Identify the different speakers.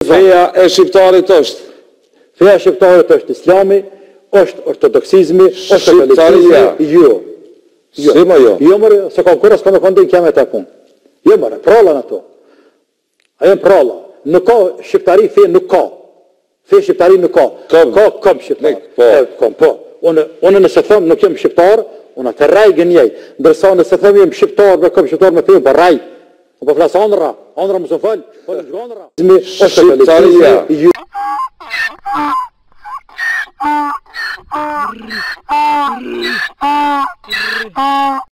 Speaker 1: Feja e shqiptarit është.
Speaker 2: Feja e shqiptarit është islami, është ortodoksizmi, është
Speaker 1: Shqiptaria.
Speaker 2: Jo.
Speaker 1: Si më jo?
Speaker 2: Jo mërë, se kam kura s'ka me kondin kiamet e punë. Jo mërë, prallan ato. Ajo në pralla. Nuk ka shqiptari, fe nuk ka. Fe shqiptari nuk ka. Kam shqiptar. Po. Unë nëse thëmë nuk jem shqiptar, unë atë raj gënjej. Ndërsa nëse thëmë jem shqiptar, me kam shqiptar me fe, për raj. Po flasë andra më së falë, po në gjgandra.
Speaker 1: Shqiptaria.